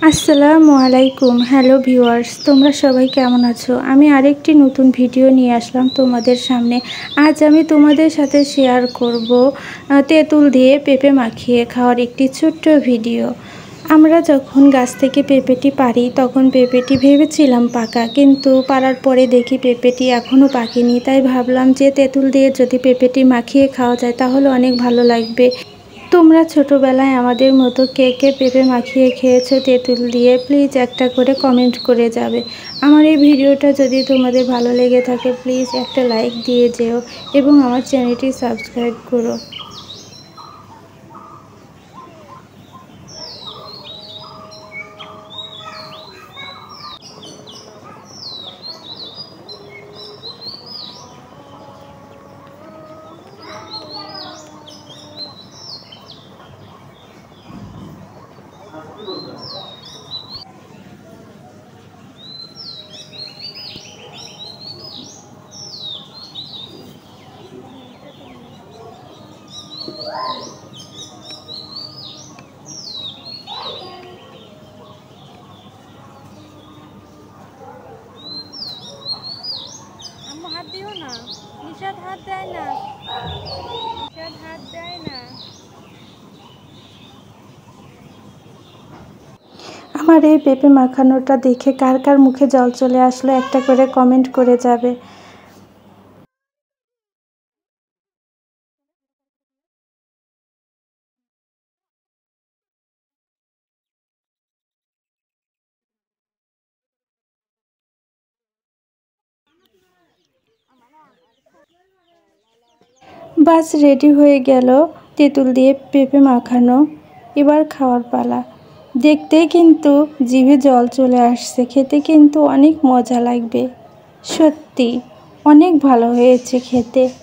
আসসালামু আলাইকুম। Hello viewers, তোমরা সবাই কেমন আছো? আমি আরেকটি নতুন ভিডিও নিয়ে আসলাম তোমাদের সামনে। আজ আমি তোমাদের সাথে শেয়ার করব তেঁতুল দিয়ে পেঁপে মাখিয়ে খাওয়ার একটি ছোট্ট ভিডিও। আমরা যখন গাছ থেকে পেঁপেটি পারি তখন পেঁপেটি ভেবেছিলাম পাকা, কিন্তু পারার পরে দেখি পেঁপেটি এখনও পাকেনি। তাই ভাবলাম যে তেঁতুল দিয়ে যদি পেঁপেটি মাখিয়ে খাওয়া যায় তাহলে অনেক ভালো লাগবে। তোমরা ছোটোবেলায় আমাদের মতো কে কে পেঁপে মাখিয়ে খেয়েছো তেঁতুল দিয়ে, প্লিজ একটা করে কমেন্ট করে যাবে। আমার এই ভিডিওটা যদি তোমাদের ভালো লেগে থাকে প্লিজ একটা লাইক দিয়ে যেও এবং আমার চ্যানেলটি সাবস্ক্রাইব করো। হাত দিও না, নিশাদ হাত দেয় না, নিশাদ হাত দেয় না। আমার এই পেঁপে মাখানোটা দেখে কার কার মুখে জল চলে আসলো একটা করে কমেন্ট করে যাবে। বাস রেডি হয়ে গেল তেঁতুল দিয়ে পেঁপে মাখানো। এবার খাওয়ার পালা। দেখতেই কিন্তু জিভে জল চলে আসছে, খেতে কিন্তু অনেক মজা লাগবে। সত্যি অনেক ভালো হয়েছে খেতে।